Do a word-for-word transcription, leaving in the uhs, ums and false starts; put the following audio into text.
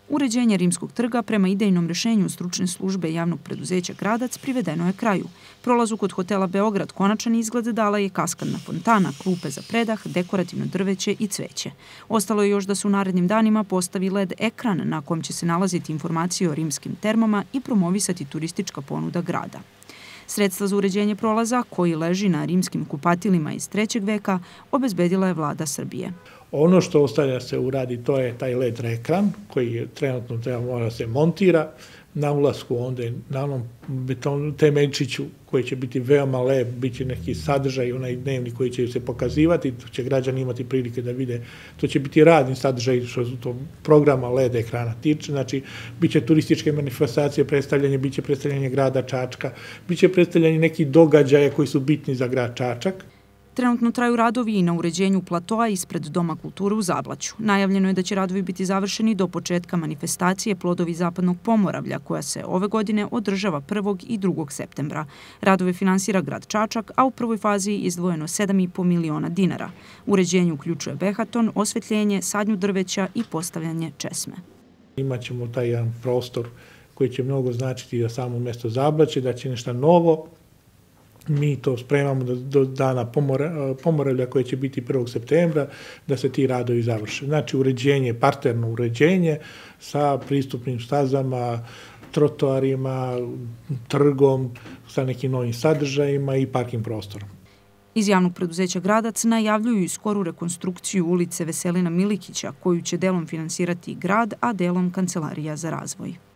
Uređenje Rimskog trga prema idejnom rješenju stručne službe javnog preduzeća Gradac privedeno je kraju. Prolazu kod hotela Beograd konačan izgled dala je kaskadna fontana, klupe za predah, dekorativno drveće i cveće. Ostalo je još da se u narednim danima postavi L E D ekran na kojem će se nalaziti informacije o rimskim termama i promovisati turistička ponuda grada. Sredstva za uređenje prolaza, koji leži na rimskim kupatilima iz trećeg veka, obezbedila je vlada Srbije. Ono što ostaje da se uradi, to je taj L E D ekran koji je trenutno treba mora se montira na ulasku onda na onom betonu temeljčiću koji će biti veoma lep, bit će neki sadržaj, onaj dnevni koji će se pokazivati, to će građani imati prilike da vide, to će biti radni sadržaj što su to programa L E D ekrana tiče, znači bit će turističke manifestacije, predstavljanje, bit će predstavljanje grada Čačka, bit će predstavljanje nekih događaja koji su bitni za grad Čačak. Trenutno traju radovi i na uređenju platoa ispred Doma kulture u Zablaću. Najavljeno je da će radovi biti završeni do početka manifestacije Plodovi Zapadnog Pomoravlja, koja se ove godine održava prvog i drugog septembra. Radove finansira grad Čačak, a u prvoj fazi je izdvojeno sedam i po miliona dinara. Uređenje uključuje behaton, osvetljenje, sadnju drveća i postavljanje česme. Imaćemo taj jedan prostor koji će mnogo značiti za samo mesto Zablaće, da će nešto novo. Mi to spremamo do dana Pomoravlja koje će biti prvog septembra, da se ti radovi završe. Znači uređenje, parterno uređenje sa pristupnim stazama, trotoarima, trgom, sa nekim novim sadržajima i parking prostorom. Iz javnog preduzeća Gradac najavljuju i skoru rekonstrukciju ulice Veselina Milikića, koju će delom finansirati grad, a delom Kancelarija za razvoj.